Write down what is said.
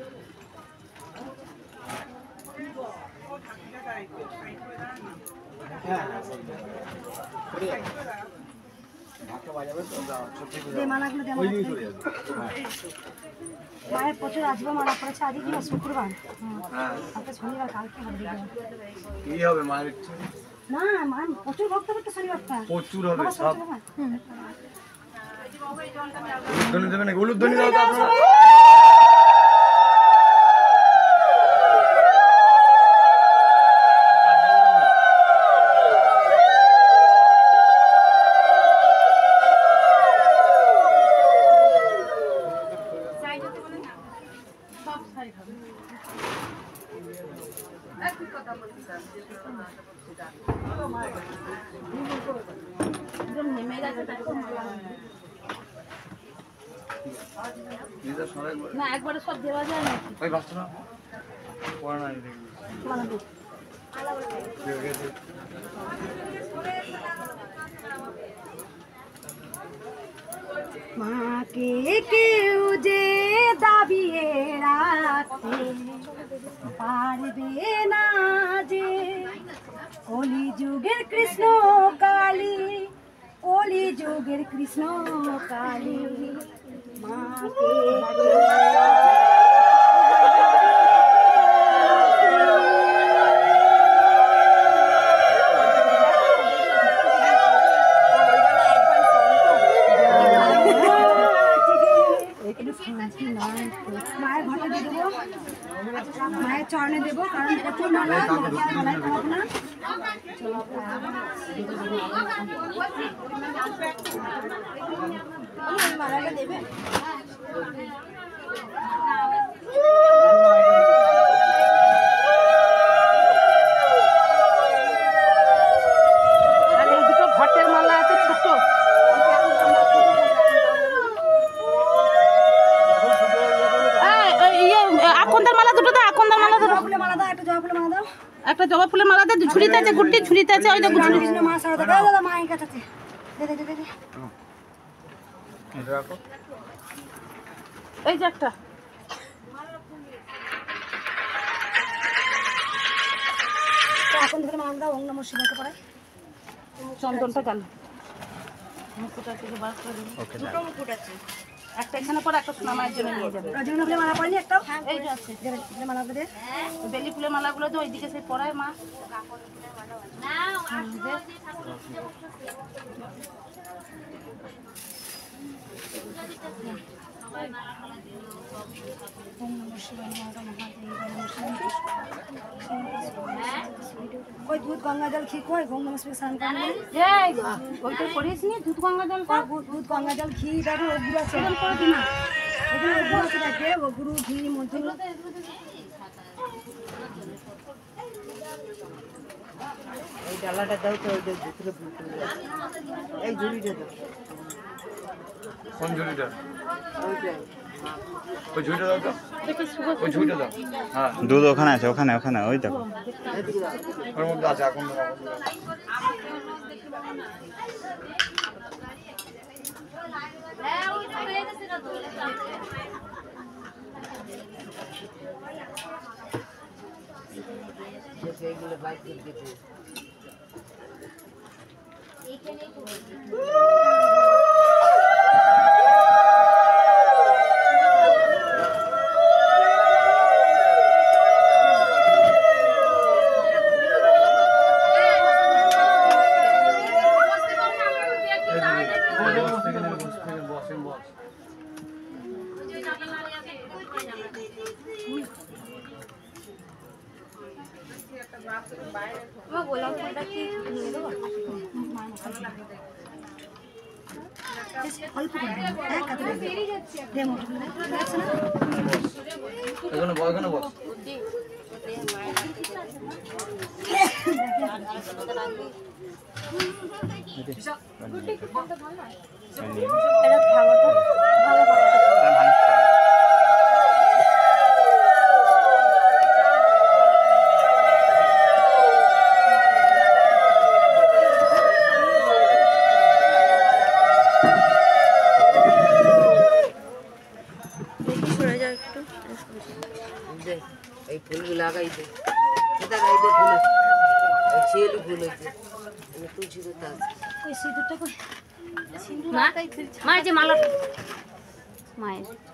মায়ের প্রচুর আসবে মালা করেছে আজকে কি শুক্রবার শনিবার কালকে হবে মায়ের ইচ্ছে না মা প্রচুর ভক্ত করতে শনিবারটা প্রচুর হবে সব উলুধ্বনি দেবেন উলুধ্বনি দাও তো আপনারা না একবারে সব দেওয়া যায় না ওই বাচ্চা না পড়া নাই মাকে কেউ যে দাবিয়ে রাখতে পারবে না যে কলি যুগের কৃষ্ণ কালী কলি যুগের কৃষ্ণ কালী মাকে মায়ের ঘটে দিয়ে দেবো মায়ের চরণে দেবো কারণ প্রচুর মালা মালায় খারাপ না মালাটা দেবে আর এই দুটো ঘটের মালা আছে ছোট আকন্দার মালা দুটো দাও আকন্দার মালা দুটো মালা দাও একটা জবা ফুলের মালা দাও একটা জবা ফুলের মালা দে ঝুড়িতে আছে গুটি ঝুড়িতে আছে ওই দেখো কৃষ্ণ মা সারদা দাও দাদা মায়ের কাছে দে দে দে দে এটা রাখো এই যে একটা এখন থেকে মালা দাও ওম নমঃ শিবায়কে পড়াই চন্দনটা গেল মুকুট আছে যে বার করে দিন দুটো মুকুট আছে একটা এখানে পরে একটা সোনা মায়ের জন্য নিয়ে যাবে রজনী ফুলের মালা পড়লি একটা এই যে আছে ফুলের মালা দে বেলি ফুলের মালাগুলো তো ওইদিকে সেই পরায় মা कोई दूध गंगा जल खी कोई गंगा में स्नान करने এই ওইটা করিস নি দুধ গঙ্গা জলটা दूध गंगा जल खी दारू वो गुरु से कर देना वो गुरु से रखे वो गुरु घी मंत्र এই ডালাটা দাও তো ওই ভিতরে ফুলতে এই ঝুড়িটা দাও কোন ঝুড়িটা ওইটা ওই ঝুড়িটা দাও তো ওই ঝুড়িটা দাও হ্যাঁ দুধ ওখানে আছে ওখানে ওখানে ওই দেখো ওর মধ্যে আছে এখন হ্যাঁ ওই তো হয়ে গেছে না তো এইগুলো বাইক করে দিতে গোলাপ ফুলটা কি নিয়ে দেবো অল্প করে দেবো হ্যাঁ কত বেরিয়ে যাচ্ছে দে মোটর লাগছে না এখানে বল এখানে বল এটা ভালো তো ভালো ভালো দে এই ফুলগুলো লাগাই দে এটা গাই দে ফুল এই শিয়ালি ফুল হইছে আমি তুলছি তো তা ওই সিঁদুরটা কই মা মা এই যে মালা মায়ের